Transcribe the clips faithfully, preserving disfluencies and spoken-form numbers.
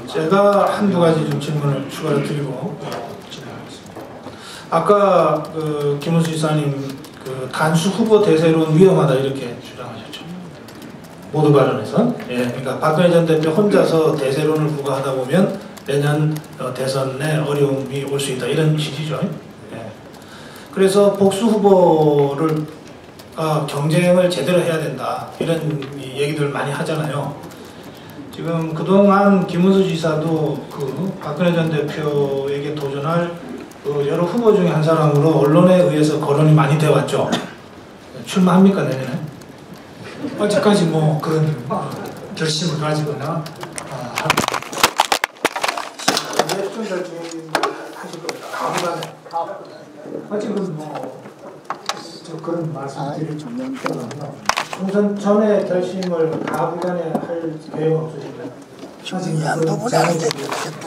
제가 한두 가지 좀 질문을 추가로 드리고 진행하겠습니다. 아까 그 김은수 지사님 그 단수 후보 대세론 위험하다 이렇게 주장하셨죠. 모두 발언에서. 예, 그러니까 박근혜 전 대표 혼자서 대세론을 부과하다 보면 내년 대선에 어려움이 올 수 있다 이런 취지죠. 예. 그래서 복수 후보를 어, 경쟁을 제대로 해야 된다 이런 얘기들 많이 하잖아요. 지금 그동안 김은수 지사도 그 박근혜 전 대표에게 도전할 그 여러 후보 중에 한 사람으로 언론에 의해서 거론이 많이 되어 왔죠. 출마합니까 내년에? 아직까지 뭐 그런 어, 결심을 가지거나 어, 몇분 결심 하실 겁니다. 아무간에 아직은 뭐 저 그런 말씀드릴 좀 총선 전에 결심을 가부간에 할 계획은 없으신가요? 아직 양도보다는 적이 없었다.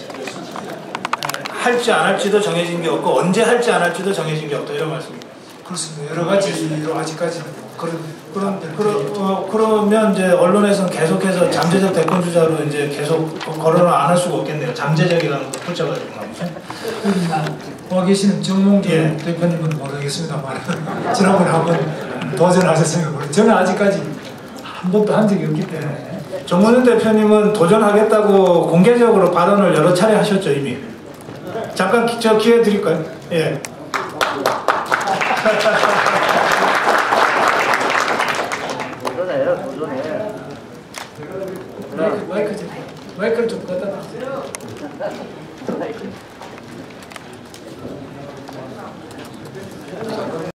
할지 안 할지도 정해진 게 없고 언제 할지 안 할지도 정해진 게 없다 이런 말씀입니다. 그렇습니다. 여러 가지로 아직까지는 뭐 그런 그럼 그러, 어, 그러면 이제 언론에서는 계속해서 잠재적 대권 주자로 이제 계속 거론을 안 할 수가 없겠네요. 잠재적이라는 거 붙여가지고 말이죠. 와 계시는 정몽준 예. 대표님은 모르겠습니다만 지난번에 한번 도전하셨으니까 모르겠어요. 저는 아직까지 한 번도 한 적이 없기 때문에. 정몽준 대표님은 도전하겠다고 공개적으로 발언을 여러 차례 하셨죠 이미. 잠깐 기, 저 기회 드릴까요? 예.